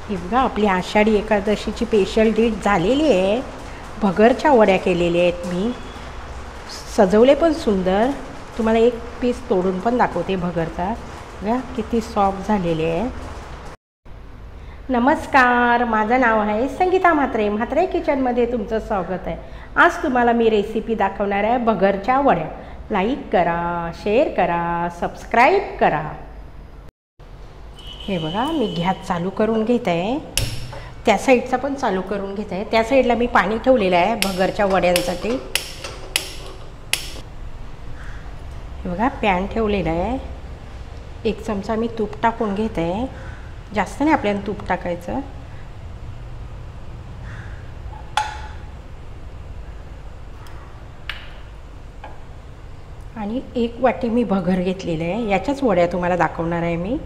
हे बघा आपली आषाढी एकादशीची स्पेशल डिश झालेली आहे. भगरच्या वड्या केलेल्या आहेत मी. सजवले पण सुंदर. तुम्हाला एक पीस तोडून पण दाखवते भगरचा. बघा किती सॉफ्ट झालेले आहे. नमस्कार, माझं नाव आहे संगीता म्हात्रे. म्हात्रे किचनमध्ये तुमचं स्वागत आहे. आज तुम्हाला मी रेसिपी दाखवणार आहे भगरच्या वड्या. लाईक करा, शेअर करा, सबस्क्राईब करा. हे बघा मी गॅस चालू करून घेत आहे. त्या साईडचा पण चालू करून घेत आहे. त्या साईडला मी पाणी ठेवलेलं आहे भगरच्या वड्यांसाठी. हे बघा पॅन ठेवलेला आहे. 1 चमचा मी तूप टाकून घेत आहे. जास्त नाही आपल्याला तूप टाकायचं. आणि 1 वाटी मी भगर घेतलेलं आहे. याच्याच वड्या तुम्हाला दाखवणार आहे मी.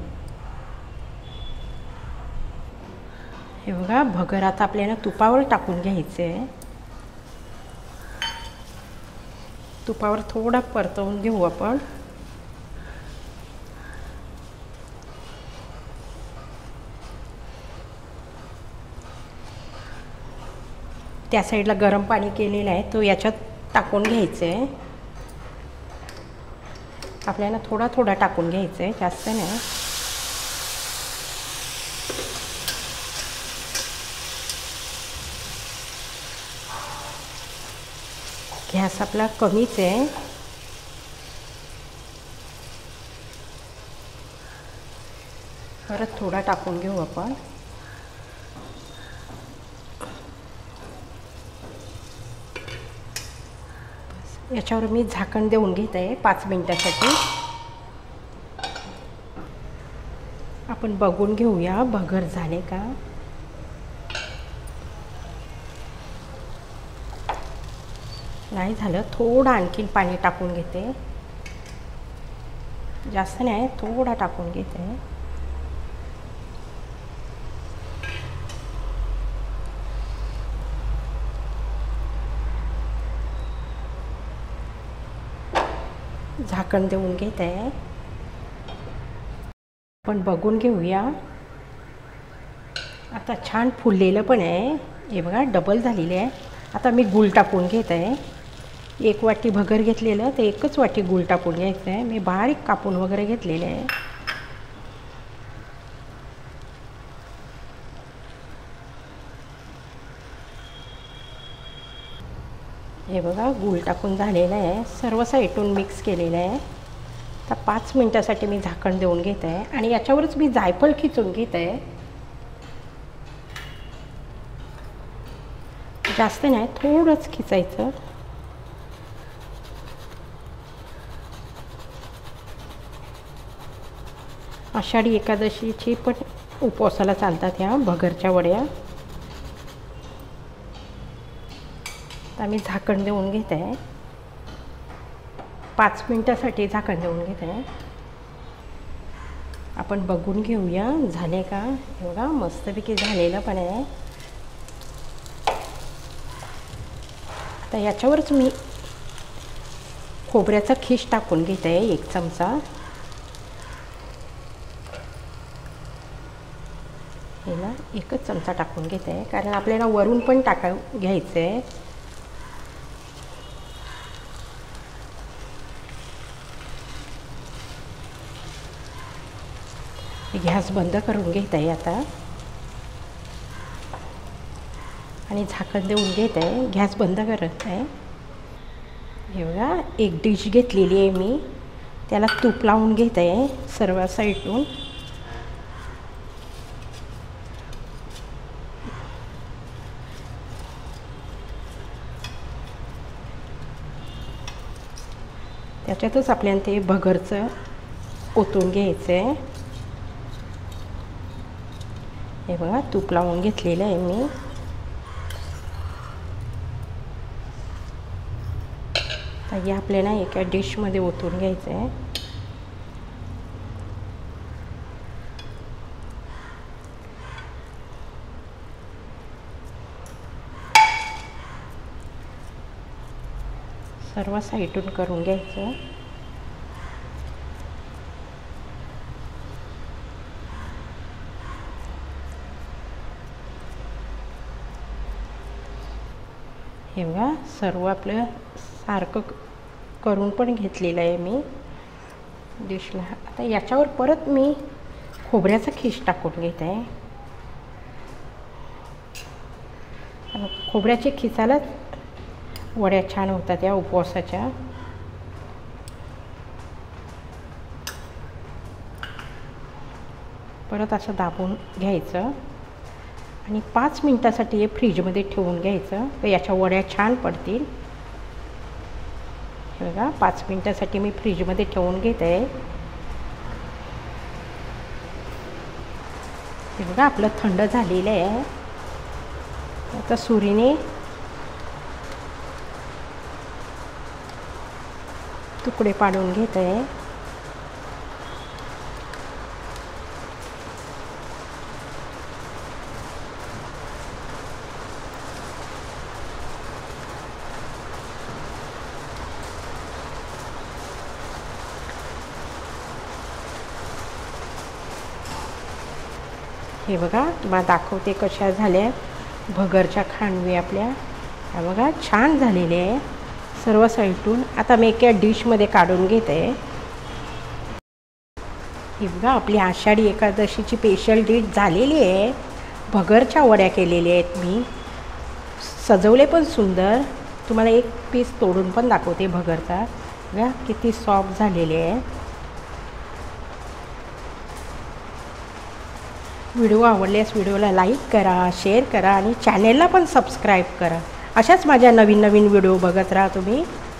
हे बघा भगर आता आपल्याला तुपावर टाकून घ्यायचं आहे. तुपावर थोडा परतवून घेऊ आपण. त्या साईडला गरम पाणी केलेलं आहे तो याच्यात टाकून घ्यायचं आहे. आपल्याला थोडा थोडा टाकून घ्यायचं आहे, जास्त नाही. गॅस आपला कमीच आहे. परत थोडा टाकून घेऊ आपण. याच्यावर मी झाकण देऊन घेत आहे 5 मिनिटासाठी. आपण बघून घेऊया भगर झाले का. नाही झालं, थोडं आणखीन पाणी टाकून घेते. जास्त नाही, थोडा टाकून घेते. झाकण देऊन घेत आहे. आपण बघून घेऊया. आता छान फुललेलं पण आहे. हे बघा डबल झालेले आहे. आता मी गूळ टाकून घेत आहे. 1 वाटी भगर घेतलेलं तर 1च वाटी गूळ टाकून घ्यायचं आहे. मी बारीक कापून वगैरे घेतलेले आहे. हे बघा गूळ टाकून झालेलं आहे. सर्व साईडून मिक्स केलेलं आहे. आता 5 मिनिटासाठी मी झाकण देऊन घेत आहे. आणि याच्यावरच मी जायफळ खिचून घेत आहे. जास्त नाही, थोडंच खिचायचं. आषाढी एकादशीची पण उपवासाला चालतात ह्या भगरच्या वड्या. आता मी झाकण देऊन घेत आहे. 5 मिनिटासाठी झाकण देऊन घेत आहे. आपण बघून घेऊया झाले का. हे बघा मस्तपैकी झालेलं पण आहे. आता याच्यावरच मी खोबऱ्याचा खीस टाकून घेत आहे 1 चमचा. हे ना 1च चमचा टाकून घेत आहे, कारण आपल्याला वरून पण घ्यायचं आहे. गॅस बंद करून घेत आहे आता. आणि झाकण देऊन घेत आहे. गॅस बंद करत आहे. हे बघा 1 डिश घेतलेली आहे मी. त्याला तूप लावून घेत आहे सर्व साईडून. त्याच्यातच आपल्याला ते भगरचं ओतून घ्यायचं आहे. हे बघा तूप लावून घेतलेलं आहे मी. तर हे आपल्याला एका डिशमध्ये ओतून घ्यायचं आहे. सर्व साईडून करून घ्यायचं. हे बघा सर्व आपलं सारखं करून पण घेतलेलं आहे मी डिशला. आता याच्यावर परत मी खोबऱ्याचा खीस टाकून घेत आहे. खोबऱ्याच्या खिसालाच वड्या छान होतात या उपवासाच्या. परत असं दाबून घ्यायचं आणि 5 मिनटासाठी हे फ्रीजमध्ये ठेवून घ्यायचं, तर याच्या वड्या छान पडतील. हे बघा 5 मिनटासाठी मी फ्रीजमध्ये ठेवून घेत आहे. हे बघा आपलं थंड झालेलं आहे. आता सुरीने तुकडे पाडून घेत आहे. हे बघा तुम्हाला दाखवते कशा झाल्या भगरच्या खांडवी आपल्या. हा बघा छान झालेले आहे सर्व साईडून. आता मी एका डिशमध्ये काढून घेते. ही बघा आपली आषाढी एकादशीची स्पेशल डिश झालेली आहे. भगरच्या वड्या केलेल्या आहेत मी, सजवले पण सुंदर. तुम्हाला एक पीस तोडून पण दाखवते भगरचा. बघा किती सॉफ्ट झालेले आहे. व्हिडिओ आवडल्यास व्हिडिओला लाईक करा, शेअर करा आणि चॅनेलला पण सबस्क्राईब करा. अशाच माझ्या नवीन नवीन व्हिडिओ बघत राहा तुम्ही.